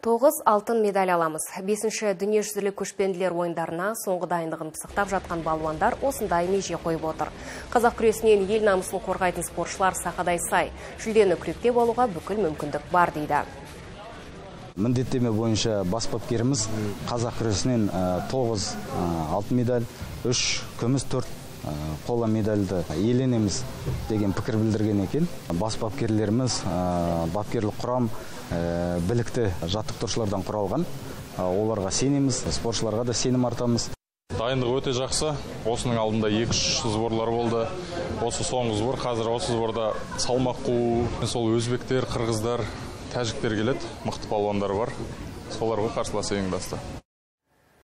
9 алтын медаль аламыз. 5-ші дүниежүзілік көшпенділер ойындарына соңғы дайындығын пысықтап жатқан балуандар осындай меже қойып отыр. Қазақ күресінен ел намысын қорғайтын спортшылар сақадай сай. Жүлдені күректе болуға бүкіл мүмкіндік бар дейді. Міндеттеме бойынша бас бапкеріміз қазақ күресінен 9 алтын медаль, 3 күміс, 4 қола медальді иеленеміз деген пікір білдірген екен. Бас бапкерлеріміз, бапкерлік құрам білікті жаттықтырушылардан құралған. Оларға сенеміз, спортшыларға да сенім артамыз. Дайындық өте жақсы. Осының алдында 2-3 сборлар болды. Осы соңғы сбор, қазір осы сборда салмақ қуу, сол өзбектер, қырғыздар, тәжіктер келеді, мықты палуандар бар. Соларға қарсылас ең басты.